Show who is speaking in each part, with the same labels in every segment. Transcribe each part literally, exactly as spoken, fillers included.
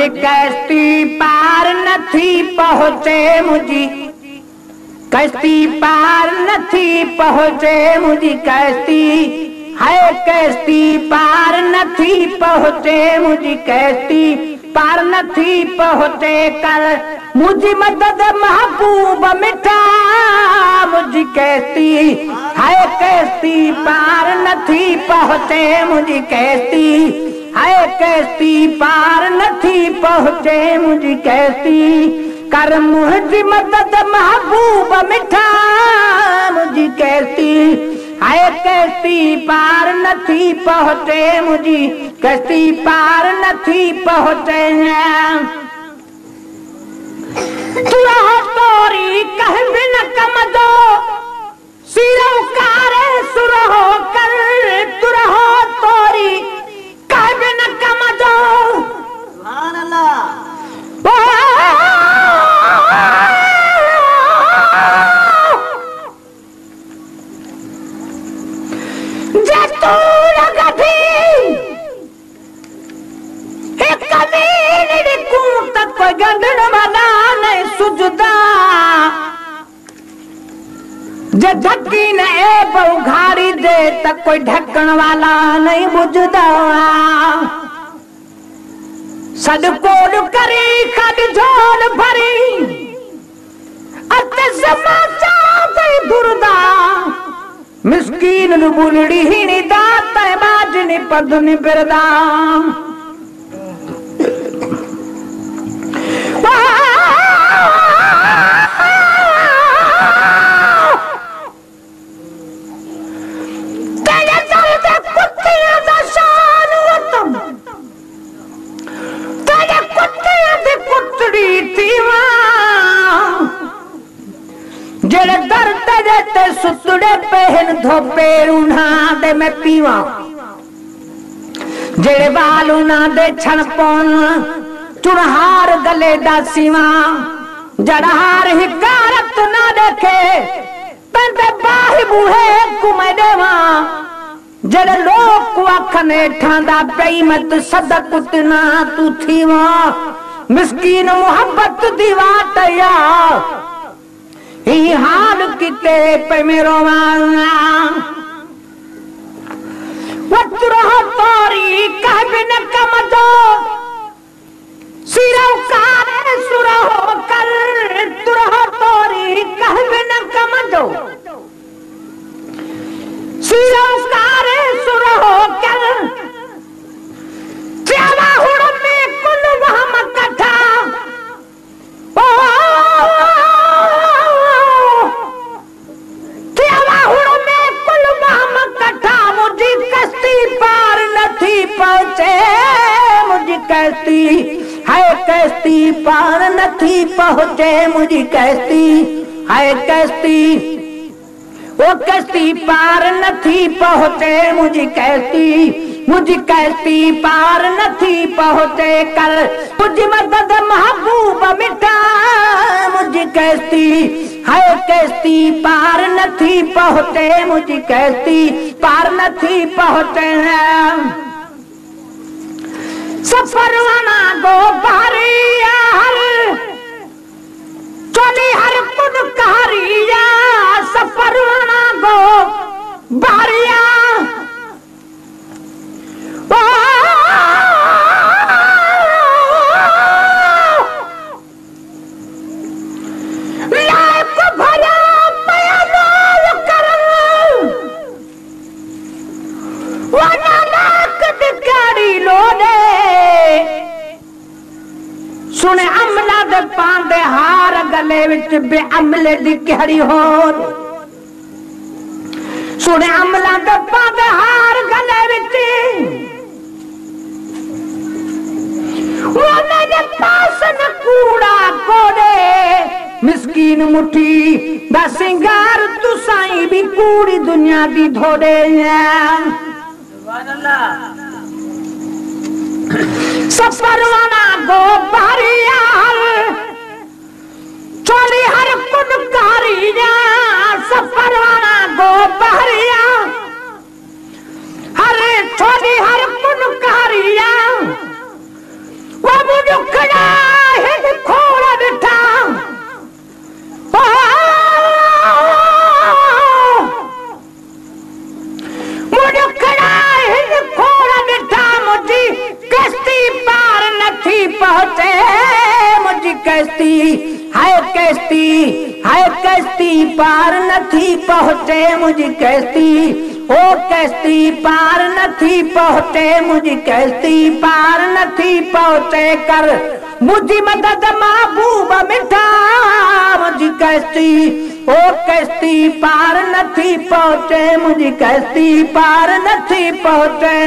Speaker 1: कश्ती पार नथी पहुँचे मुझी, कश्ती पार नथी पहुँचे मुझी कश्ती, है कश्ती पार नथी पहुँचे मुझी कश्ती, पार नथी पहुँचे कर मुझी मदद महबूब मिठा मुझी कश्ती, है कश्ती पार नथी पहुँचे मुझी कश्ती, है कश्ती पार नथी पहुँचे मुझी कश्ती, कर मुझी मदद महबूब मिठा मुझी कश्ती, है कश्ती पार नथी पहुँचे मुझी कश्ती, पार नथी पहुँचे। तुरहो तोरी कह बिन कम दो सिरो कारे सुरहो कर, तुरहो तोरी कह बिन कम दो सुभान अल्लाह। जे तू लगती एक कमीनी कूं तक कोई गंढण वाला नहीं सुझदा, जे झटकी न ए बहुघारी दे तक कोई ढकण वाला नहीं बुझदा, सदकोड करी खड झोल भरी अते समाचा दे बुरदा, मिस्कीन नु बुलड़ी ही नी दात बाजनी पदनी बिरदा, तेरे दर्द कुत्तियां दा शान वतन, तेरे कुत्तियां दी कुतड़ी थीवा, जेड़े दर्द ते सुतड़े पहन धोपे उन्हा दे मैं पीवा, जेड़े बाल उन्हा दे छण पौन चुनहार गले दा सीवा, जड़हार हिकारत ना देखे तंदे बाही बूहे कुमे देवा, जेड़े लोग को आखने ठांदा पई मत सदक उतना तू थीवा, मिस्कीन मोहब्बत दी वाटया ही हाल किते पे मेरो वाला, वत्रह तोरी कह बिन कम दो सिरो कारे सुरहो कर, तुरह तोरी कह बिन कम दो सिरो कारे सुरहो कर, तेरा हुड़ में कुल वहम कथा ओ कश्ती पार नथी पहुँचे मुझी कश्ती, है कश्ती पार नथी पहुँचे मुझी कश्ती, है कश्ती वो कश्ती पार नथी पहुँचे मुझी कश्ती, मुझी कश्ती पार नथी पहुँचे कर मुझी मदद महबूब मिठा मुझी कश्ती, है कश्ती पार नथी पहुँचे मुझी कश्ती, पार नथी पहुँचे। सफरवाना गो बारिया हर चली हर कुन कहारिया, सफरवाना गो बारिया सुने अमला दे पांदे हार गले विच बे अमले दी कहड़ी होर, सुने अमला दे पांदे हार गले विच वो मेरे पास न कूड़ा कोड़े, मिस्कीन मुठी दा सिंगार तू साई भी कूड़ी दुनिया दी धोड़े। सुभान अल्लाह। सफरवाना गो बारिया चोली हर कुन कारिया, सफरवाना गो बारिया हरे चोली हर कुन कारिया, वो मुझे कश्ती पार नथी पहुँचे मुझी कश्ती, ओ कश्ती पार नथी पहुँचे मुझी कश्ती पार नथी पहुँचे कर मुझी मदद महबूब मिठा मुझी कश्ती, ओ कश्ती पार नथी पहुँचे मुझी कश्ती पार नथी पहुँचे।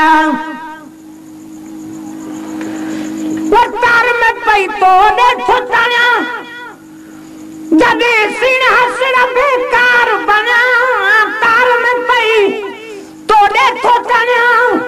Speaker 1: वो तार में पई तो देखो ताया जदे सीना सिर बेकार बना, तार में पई तो देखो ताया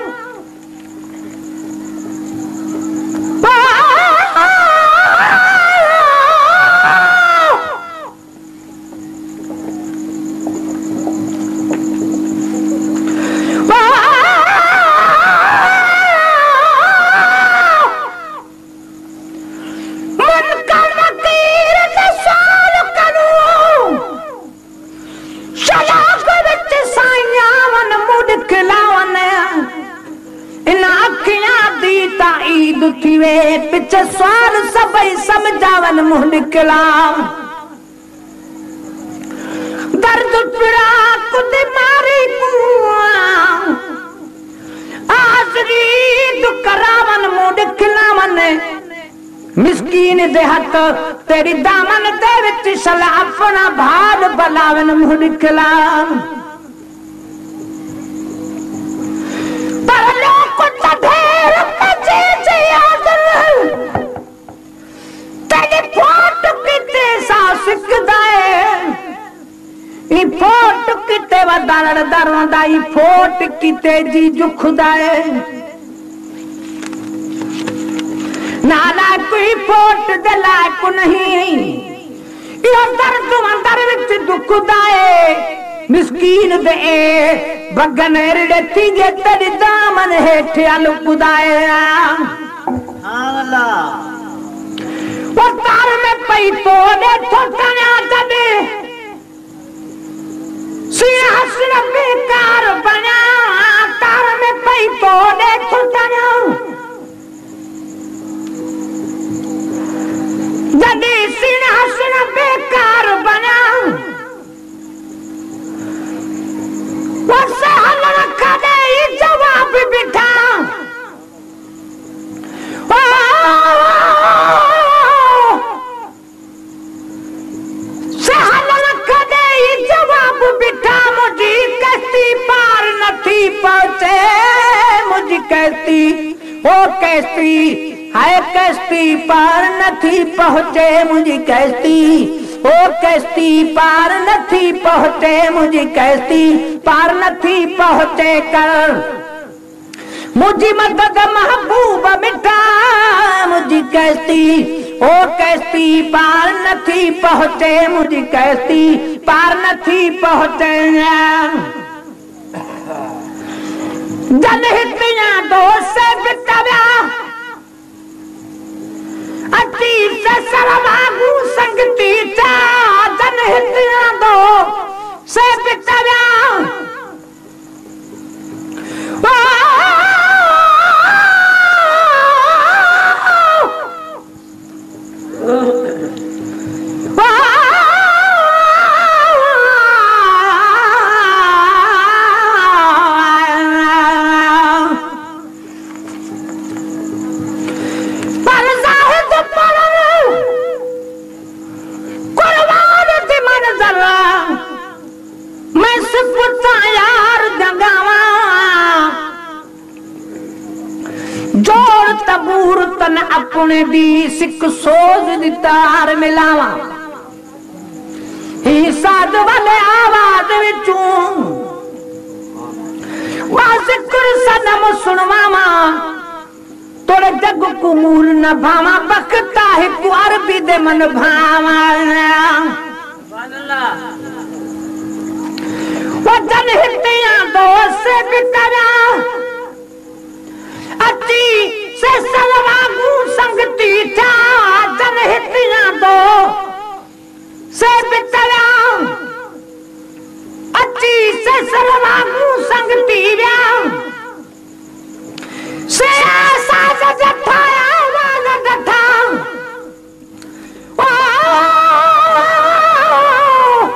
Speaker 1: पिछे स्वार सबई समझावन मुंह निकला दर्द पिड़ा कुद मारी आसरी दुकरावन मुंह निकलावन मिस्कीन दे हथ तेरी दामन दे विच सला अपना भाद बलावन मुंह निकला पर लोग कुछ ढेर मचे तेरी फोट किते सासिक दाए ई फोट किते वदाड़ दरवादा ई फोट किते जी जुखदाए नाला कोई फोट दला को नहीं यो दर्द अंदर विच दुखदाए मिस्कीन दे बगन रेड़े तीगे तेरी दामन हेठ अलुकुदाए वो तार में पई तो देखो ताया जदे सीना सिर बेकार बना, तार में पई तो देखो ताया जदे सीना सिर बेकार बना वो सहल रखा दे जवाब बिठा जवाब बिठा मुझी कश्ती पार नथी पहुँचे मुझी कश्ती, ओ कश्ती हाय कश्ती पार नथी पहुँचे मुझी कश्ती, ओ कश्ती पार नथी पहुँचे मुझी कश्ती पार नथी पहुँचे कर मुझी मदद महबूब मिठा मुझी कश्ती, ओ कश्ती पार नथी पहुँचे मुझी कश्ती पार नथी पहुँचे। जनहितिया दोस्त से बिताव्या अति से सरवागू संगती चा जनहितिया दो से बिताव्या जोड़ तबूर तन अपने दी सिक सोज दी तार मिलावा ही साध वाले आवाज विचूं वासिकुर सनम सुनवामा तोड़े जग को मूल न भावा बखता है कुआर भी दे मन भावा वजन हितिया दो से बितरा अति से सलवागू संगती था जन हितिया दो से बितरा अति से सलवागू संगती व्या से साज जठाया वाज जठा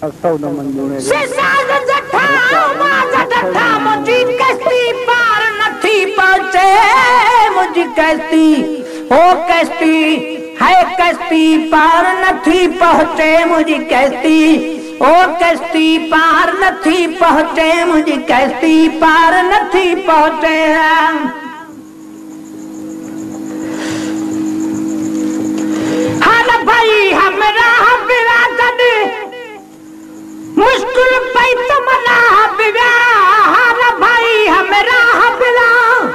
Speaker 1: सिसाज जठा माज जठा मुझी कश्ती पार नथी पहुंचे मुझी कश्ती ओ कश्ती है कश्ती पार नथी पहुंचे मुझी कश्ती ओ कश्ती पार नथी पहुंचे मुझी कश्ती पार नथी पहुंचे हाल भाई हमरा बिना कदे मुश्किल पई तुमला बिना हाल भाई हमरा बिना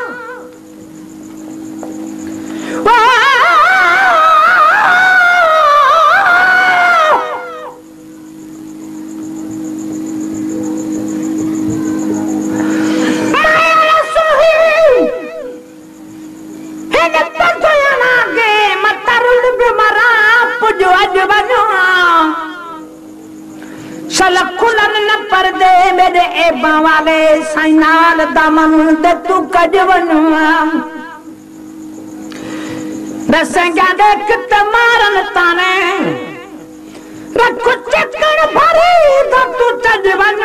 Speaker 1: सलखुलन न पर्दे मेरे एबा वाले साइनाल दामन दे तू कजवन दसेंगा देख ते मारन ताने रखु चक्कर भरी तो तू तजवन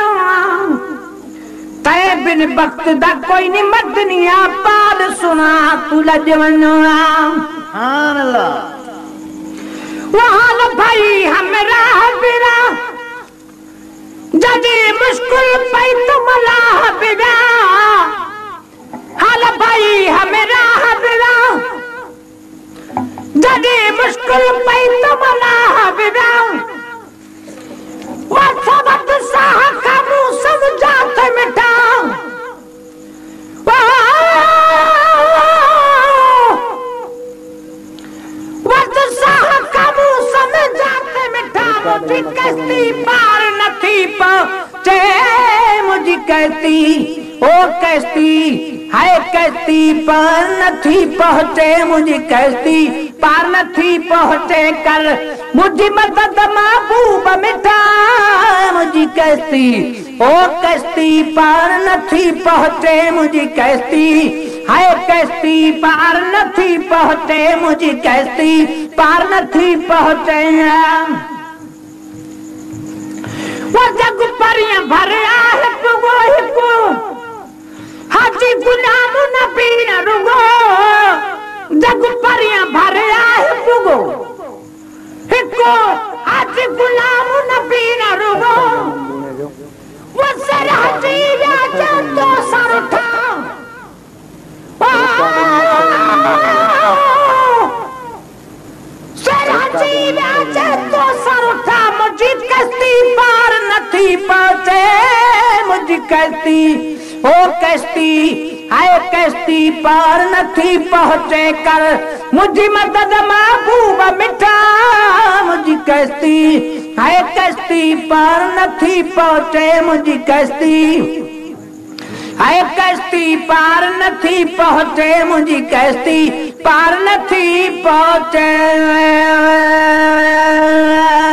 Speaker 1: ते बिन वक्त दा कोई नहीं मदनिया पाल सुना तू लजवन सुभान अल्लाह वहां भाई हमरा बिना जदी मुश्किल पई तुमला बिना हाल भाई हमरा बिना जदी मुश्किल पई तुमला बिना वक्त साह काबू समझात मिटा वक्त साह काबू समझात मिटा मुझी कश्ती पार नथी पहुंचे मुझी कश्ती ओ कश्ती है कश्ती पार नथी पहुंचे मुझी कश्ती पार नथी पहुंचे कर मुझी मदद महबूब मिठा मुझी कश्ती ओ कश्ती पार नथी पहुंचे मुझी कश्ती है कश्ती पार नथी पहुंचे मुझी कश्ती पार नथी पहुंचे वो जग परियां भरिया हिकु वो हिकु हाजी गुलाम नबी न रुगो जग परियां भरिया हिकु वो हिकु हाजी गुलाम नबी न रुगो वो सर हाजी राजा तो सर उठा सर हाजी राजा तो सर उठा मुझी कश्ती पार नथी पहुंचे मुझी कश्ती ओ कश्ती है कश्ती पार नथी पहुंचे कर मुझी मदद महबूब मिठा मुझी कश्ती है कश्ती पार नथी पहुंचे मुझी कश्ती है कश्ती पार नथी पहुंचे मुझी कश्ती पार नथी पहुंचे